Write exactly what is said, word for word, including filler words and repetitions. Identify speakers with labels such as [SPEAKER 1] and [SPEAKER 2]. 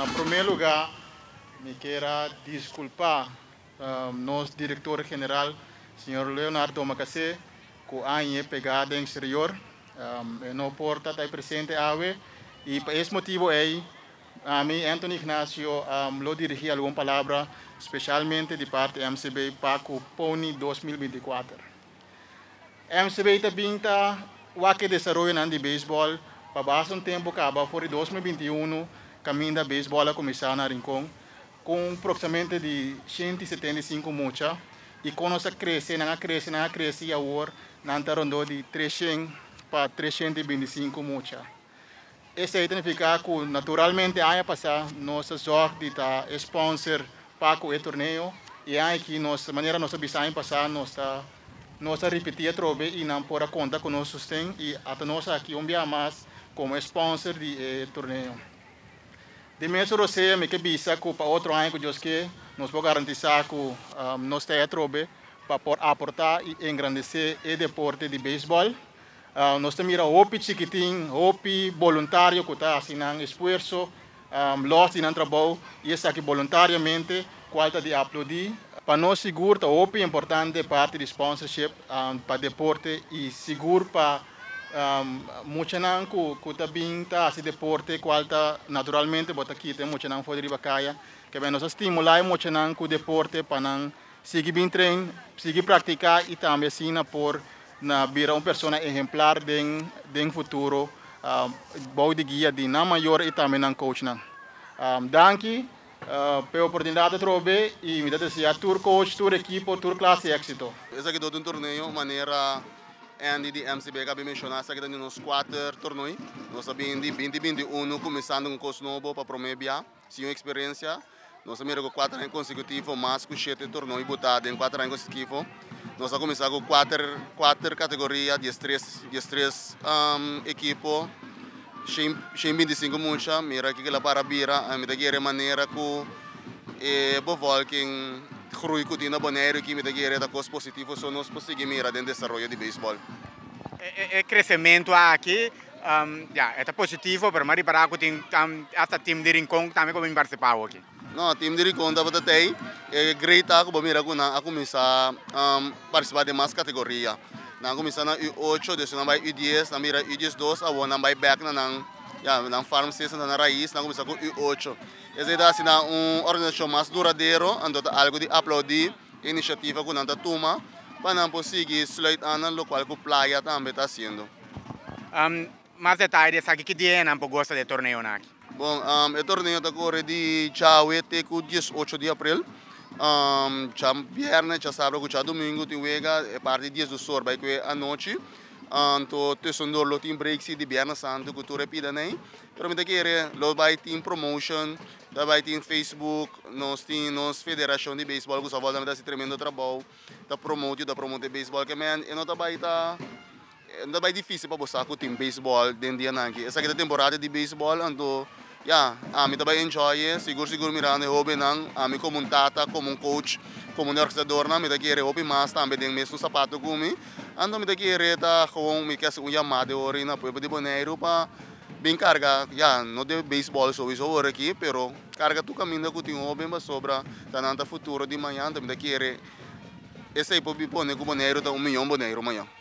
[SPEAKER 1] na primeiro lugar, me quero desculpar um, nosso diretor-geral, senhor Leonardo Macacé, que a pegada em exterior, um, não porta estar presente ave, e por esse motivo aí, a mim, Anthony Ignacio, um, lo dirigi alguma palavra, especialmente de parte do M C B para o Pony dois mil e vinte e quatro. M C B também está o que desenvolve de beisebol, para base um tempo acaba por dois mil e vinte e um, caminho da beisebol a começar na Rincon, com aproximadamente de cento e setenta e cinco mucha, e quando se cresce, não cresce, não cresce, e agora, não rondou de trezentos para trezentos e vinte e cinco mucha. Isso significa que, naturalmente, ano passado, nossa jogo de tá sponsor para o torneio, e aqui, nossa maneira, nossa visão passada, nossa nós repetir trobe e não por conta com nós sustém e até nós aqui um dia mais como sponsor de eh, torneio. De mesmo você me que bisa que para outro ano que eu que nós vamos garantizar que um, nós temos trobe para aportar e engrandecer o deporte de beisebol. Uh, nós temos o hopi chiquitinho, hopi voluntário que está assinando esforço, um, los de trabalho e isso aqui voluntariamente qualta de aplaudir. Para nós seguro, é muito importante parte de sponsorship um, para deporte e seguro para um, muito não que também está esse deporte qualta naturalmente bota aqui tem muito não foi de bacaia que bem nós estimular muito não que deporte para não seguir bem treino, seguir praticar e também assim por na virar uma pessoa exemplar de de futuro um, bom de guia de na maior e também não coach não. Um, danke Uh, pela oportunidade de trocar e me dá a tour coach, tour equipo, tour classe de êxito.
[SPEAKER 2] Esse aqui é um torneio, maneira Andy de M C B que mencionou, esse aqui é nos quatro torneios. Nós sabemos de vinte e vinte e um começando com o novo para promover sim uma experiência. Nós sabemos que quatro anos consecutivos, mais que sete torneios botados em quatro anos consecutivos. Nós começamos com quatro quatro categorias, de três de três um, equipos. Sem vinte e cinco mucha, mira que ela para bira, a mim daqui é maneira que é bom que crui que tinha boneiro que me daqui é da coisa positiva, só nós conseguimos mira dentro do desenvolvimento de beisebol.
[SPEAKER 3] O crescimento aqui, um, yeah, é positivo, mas mari para que tem até time de Rincon também como participar aqui.
[SPEAKER 2] Não, time de Rincon da bota tem, é great que bom mira que na a começar um, participar de mais categorias. Nang começar na U oito, depois na U dez, na mira U doze, a na vai back na nang ya na farm station na raiz, na começar com U oito. Essa é assim uma organização mais duradoura, ando algo de aplaudir iniciativa que nanta toma para não conseguir sluit aan no qual que playa também está sendo.
[SPEAKER 3] Um, mais detalhes aqui que dia não gosta de torneio aqui.
[SPEAKER 2] Bom, um, o torneio está correndo de Chaué até o dezoito de abril. Um, já viernes, já sábado, já domingo, tem wega, é parte de dias do sor, vai que a noite. Então, tem sondor lo tem break de viernes santo que tu repita nem. Pero me quer lo vai tem promotion, da vai tem Facebook, nós tem nós federação de beisebol que só volta a dar esse tremendo trabalho, da promote, da promote beisebol que man, e não tá vai tá não vai difícil para você com time beisebol dentro dia aqui. Essa aqui é a temporada de beisebol, então yeah, a mim também enjoy, seguro seguro mirando hobby não, a mim como um tata, como um coach, como um organizador não, me dá querer hobby mais também tem mesmo sapato comigo, então me dá querer tá com me quer um chamado hoje na povo de boneiro para bem carga, já não de beisebol só isso agora aqui, pero carga tu caminho com tem hobby mas sobra tá nanta futuro de manhã, me dá querer esse aí pode pôr com boneiro tá um milhão boneiro amanhã.